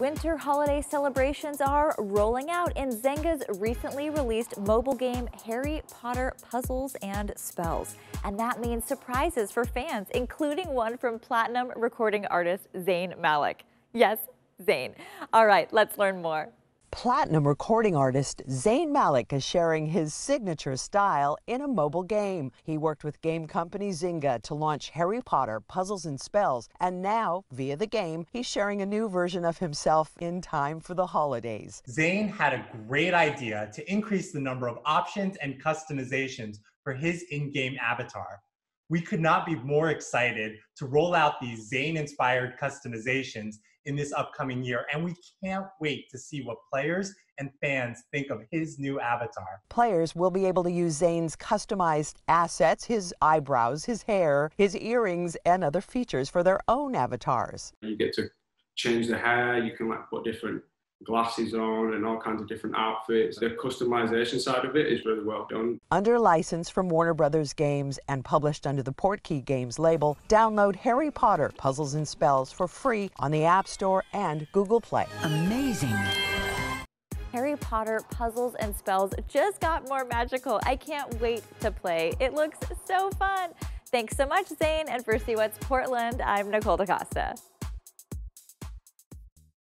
Winter holiday celebrations are rolling out in Zynga's recently released mobile game Harry Potter Puzzles and Spells. And that means surprises for fans, including one from platinum recording artist Zayn Malik. Yes, Zayn. All right, let's learn more. Platinum recording artist Zayn Malik is sharing his signature style in a mobile game. He worked with game company Zynga to launch Harry Potter Puzzles and Spells, and now, via the game, he's sharing a new version of himself in time for the holidays. Zayn had a great idea to increase the number of options and customizations for his in-game avatar. We could not be more excited to roll out these Zayn-inspired customizations in this upcoming year, and we can't wait to see what players and fans think of his new avatar. Players will be able to use Zayn's customized assets, his eyebrows, his hair, his earrings, and other features for their own avatars. You get to change the hair, you can put different glasses on and all kinds of different outfits. The customization side of it is really well done. Under license from Warner Brothers Games and published under the Portkey Games label, download Harry Potter Puzzles and Spells for free on the App Store and Google Play. Amazing. Harry Potter Puzzles and Spells just got more magical. I can't wait to play. It looks so fun. Thanks so much, Zayn, and for See What's Portland, I'm Nicole DaCosta.